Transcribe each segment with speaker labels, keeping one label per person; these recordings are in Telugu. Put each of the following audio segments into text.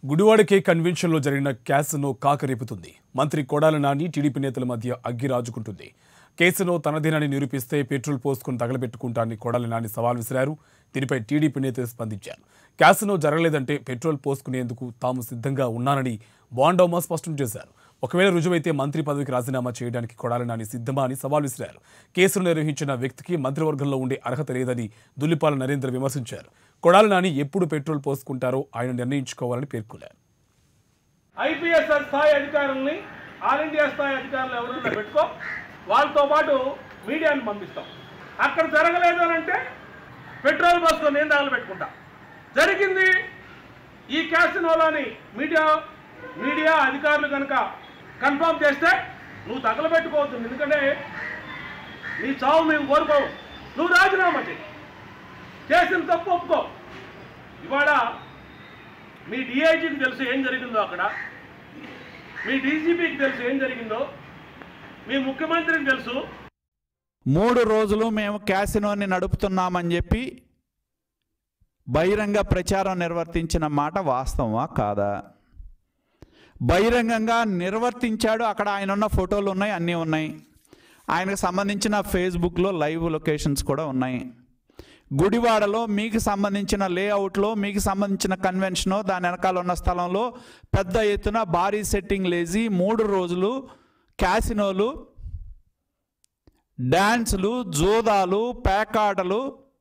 Speaker 1: గుడివాడకే కన్వెన్షన్లో జరిగిన క్యాసినో కాకరేపుతుంది. మంత్రి కొడాల నాని టీడీపీ నేతల మధ్య అగ్గి రాజుకుంటుంది. కేసులో తనదేనని నిరూపిస్తే పెట్రోల్ పోసుకుని తగలబెట్టుకుంటానని కొడాల నాని సవాల్ విసిరారు. దీనిపై టీడీపీ నేతలు స్పందించారు. క్యాసినో జరగలేదంటే పెట్రోల్ పోసుకునేందుకు తాము సిద్ధంగా ఉన్నానని బాండోమా స్పష్టం చేశారు. ఒకవేళ రుజువైతే మంత్రి పదవికి రాజీనామా చేయడానికి కొడాల నాని సిద్ధమా అని సవాల్ విసిరారు. కేసును నిర్వహించిన వ్యక్తికి మంత్రివర్గంలో ఉండే అర్హత లేదని దుల్లిపాల నరేంద్ర విమర్శించారు. కొడాల నాని ఎప్పుడు పెట్రోల్ పోసుకుంటారో ఆయన నిర్ణయించుకోవాలని పేర్కొన్నారు.
Speaker 2: ఐపీఎస్ స్థాయి అధికారుల్ని ఆల్ ఇండియా స్థాయి అధికారులు ఎవరైనా పెట్టుకో, వాళ్ళతో పాటు మీడియాని పంపిస్తాం. అక్కడ జరగలేదు అని అంటే పెట్రోల్ పోసుకొని నేను తగలబెట్టుకుంటా. జరిగింది ఈ క్యాసినోలోని మీడియా అధికారులు కనుక కన్ఫర్మ్ చేస్తే నువ్వు తగలబెట్టుకోవద్దు. ఎందుకంటే నీ చావు మేము కోరుకోవు. నువ్వు రాజీనామా చేయి, చేసిన తప్పు ఒప్పుకో. ఇవాళ మీ డిఐజీకి తెలుసు ఏం జరిగిందో, అక్కడ మీ డీజీపీకి తెలుసు ఏం జరిగిందో, మీ ముఖ్యమంత్రికి తెలుసు.
Speaker 3: 3 రోజులు మేము క్యాసినోని నడుపుతున్నామని చెప్పి బహిరంగ ప్రచారం నిర్వర్తించిన మాట వాస్తవమా కాదా? బహిరంగంగా నిర్వర్తించాడు. అక్కడ ఆయన ఉన్న ఫోటోలు ఉన్నాయి, అన్నీ ఉన్నాయి. ఆయనకు సంబంధించిన ఫేస్బుక్లో లైవ్ లొకేషన్స్ కూడా ఉన్నాయి. గుడివాడలో మీకు సంబంధించిన లేఅవుట్లో మీకు సంబంధించిన కన్వెన్షను, దాని వెనకాల ఉన్న స్థలంలో పెద్ద ఎత్తున భారీ సెట్టింగ్ లేజీ 3 రోజులు క్యాసినోలు, డ్యాన్సులు, జోదాలు, పేకాటలు,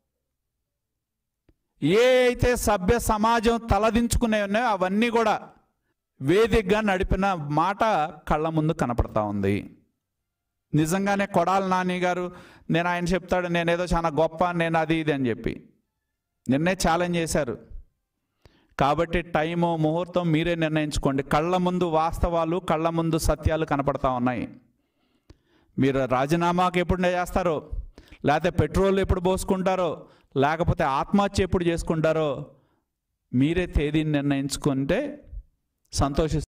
Speaker 3: ఏ అయితే సభ్య సమాజం తలదించుకునే ఉన్నాయో అవన్నీ కూడా వేదికగా నడిపిన మాట కళ్ళ ముందు కనపడతా ఉంది. నిజంగానే కొడాల నాని గారు, నేను ఆయన చెప్తాడు నేనేదో చాలా గొప్ప, నేను అది ఇది అని చెప్పి నిన్నే ఛాలెంజ్ చేశారు. కాబట్టి టైము ముహూర్తం మీరే నిర్ణయించుకోండి. కళ్ళ ముందు వాస్తవాలు, కళ్ళ ముందు సత్యాలు కనపడతా ఉన్నాయి. మీరు రాజీనామాకి ఎప్పుడు చేస్తారో, లేకపోతే పెట్రోల్ ఎప్పుడు పోసుకుంటారో, లేకపోతే ఆత్మహత్య ఎప్పుడు చేసుకుంటారో మీరే తేదీని నిర్ణయించుకుంటే సంతోషిస్తాను.